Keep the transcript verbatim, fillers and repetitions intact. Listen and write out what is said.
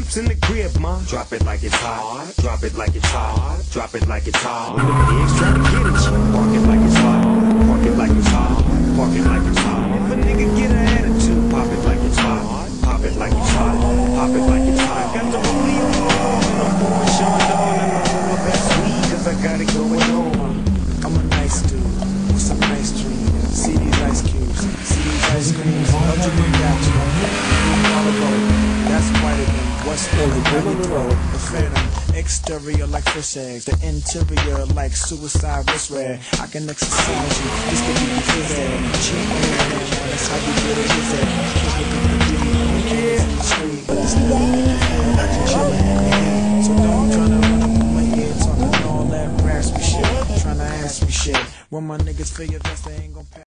coops in the crib, ma. Drop it like it's hot. Drop it like it's hot. Drop it like it's hot. When the pigs try to get at you, park it like it's hot. Park it like it's hot. Park it like it's hot. If a nigga get an attitude, pop it like it's hot. Pop it like it's hot. Pop it like it's hot. Got the Julio on. I'm pouring Sean Dawn and I'm on my best weed, cause I got it going on. I'm a nice dude with some nice dreams. See these ice cubes, see these ice creams. Don't you think that you that's whiter than what's in the belly throat. The phantom, exterior like fish eggs, the interior like suicide wrist red. I can exercise you, this could be his head. Cheat on your man, that's how you get it, his head. Kick it in the beat, yeah. In the street, but this nigga make you feel like you're chillin'. So don't try to run up on my ear talking all that raspy shit, trying to ask me shit. When my niggas feel your vest, they ain't gon' pass.